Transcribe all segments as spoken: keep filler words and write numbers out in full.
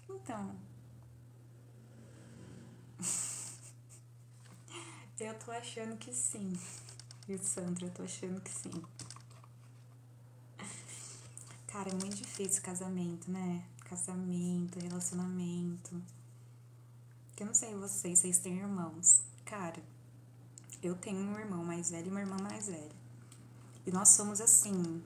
Então, eu tô achando que sim. Viu, Sandra? Eu tô achando que sim. Cara, é muito difícil casamento, né? Casamento, relacionamento. Eu não sei vocês, vocês têm irmãos. Cara, eu tenho um irmão mais velho e uma irmã mais velha. E nós somos assim: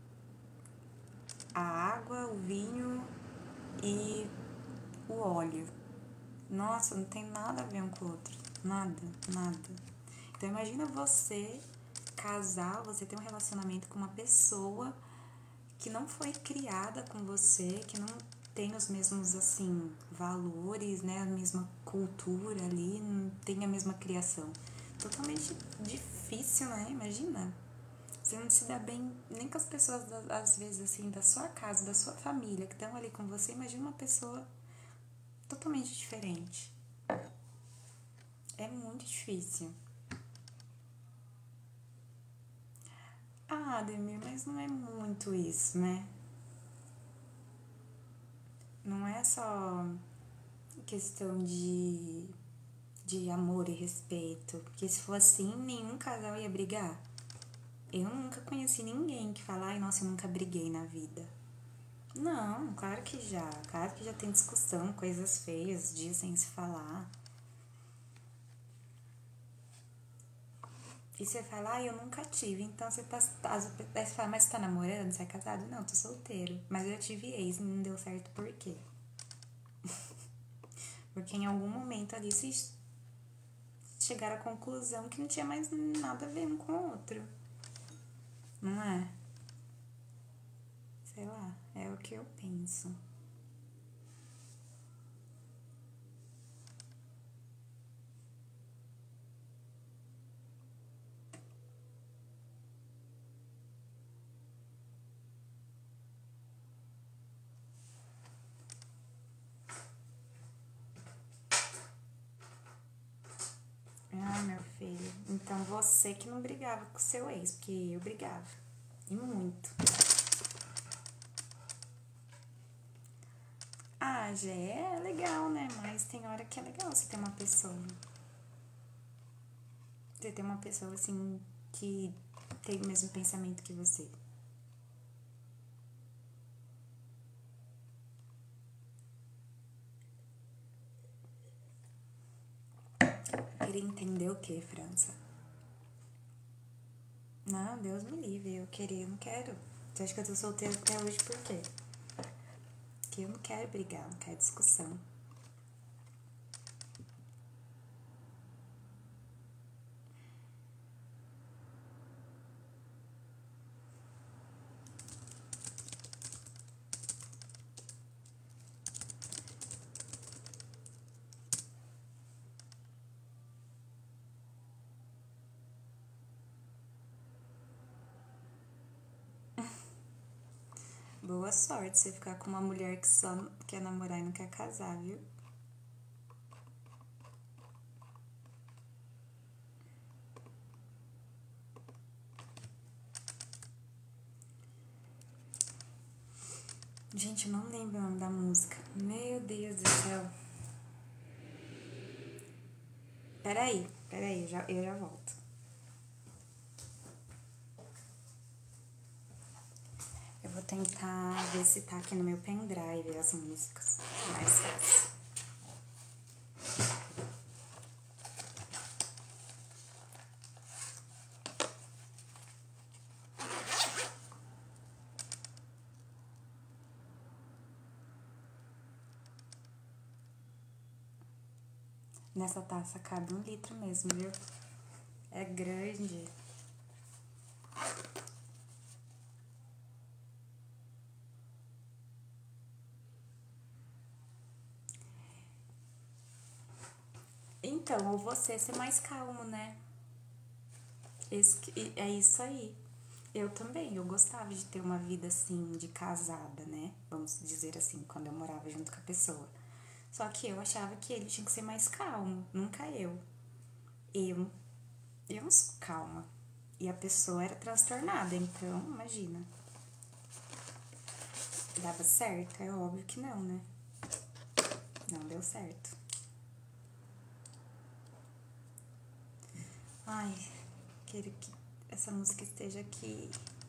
a água, o vinho e o óleo. Nossa, não tem nada a ver um com o outro. Nada, nada. Então imagina você casar, você ter um relacionamento com uma pessoa que não foi criada com você, que não tem os mesmos, assim, valores, né? A mesma cultura ali, não tem a mesma criação. Totalmente difícil, né? Imagina. Você não se dá bem nem com as pessoas, às vezes, assim, da sua casa, da sua família, que estão ali com você. Imagina uma pessoa totalmente diferente. É muito difícil. Ah, Ademir, mas não é muito isso, né? Não é só questão de, de amor e respeito. Porque se for assim, nenhum casal ia brigar. Eu nunca conheci ninguém que fala, ai, nossa, eu nunca briguei na vida. Não, claro que já. Claro que já tem discussão, coisas feias, dias sem se falar. E você fala, ah, eu nunca tive. Então você tá. Aí você fala, mas você tá namorando? Você é casado? Não, tô solteiro. Mas eu já tive ex e não deu certo por quê? Porque em algum momento ali vocês chegaram à conclusão que não tinha mais nada a ver um com o outro. Não é? Sei lá, é o que eu penso. Ah, meu filho. Então você que não brigava com seu ex, porque eu brigava. E muito. Ah, já é legal, né? Mas tem hora que é legal você ter uma pessoa. Você ter uma pessoa assim que tem o mesmo pensamento que você. Queria entender o que, França? Não, Deus me livre. Eu queria, eu não quero. Você acha que eu tô solteira até hoje por quê? Porque eu não quero brigar, não quero discussão. Boa sorte você ficar com uma mulher que só quer namorar e não quer casar, viu? Gente, eu não lembro o nome da música. Meu Deus do céu. Peraí, peraí, eu já, eu já volto. Eu vou tentar ver se tá aqui no meu pendrive as músicas. Mais fácil. Nessa taça cabe um litro mesmo, viu? É grande. Então, ou você ser mais calmo, né? Isso que- é isso aí. Eu também, eu gostava de ter uma vida assim, de casada, né? Vamos dizer assim, quando eu morava junto com a pessoa. Só que eu achava que ele tinha que ser mais calmo, nunca eu. Eu, eu não sou calma. E a pessoa era transtornada, então, imagina. Dava certo? É óbvio que não, né? Não deu certo. Ai, quero que essa música esteja aqui.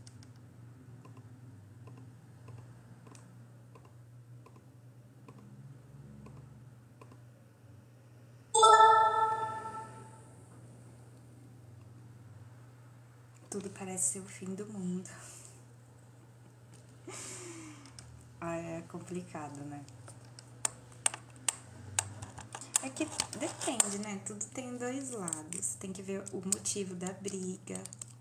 Tudo parece ser o fim do mundo. Ah, é complicado, né? É que depende, né? Tudo tem dois lados. Tem que ver o motivo da briga.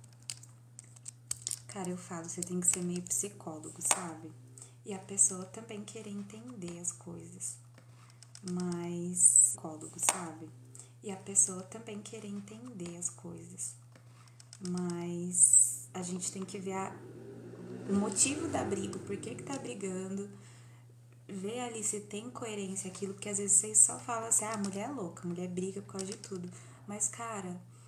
Cara, eu falo, você tem que ser meio psicólogo, sabe? E a pessoa também querer entender as coisas. Mas... Psicólogo, sabe? E a pessoa também querer entender as coisas. Mas a gente tem que ver a, o motivo da briga, por que que tá brigando, ver ali se tem coerência aquilo, porque às vezes vocês só falam assim, ah, a mulher é louca, a mulher briga por causa de tudo. Mas, cara,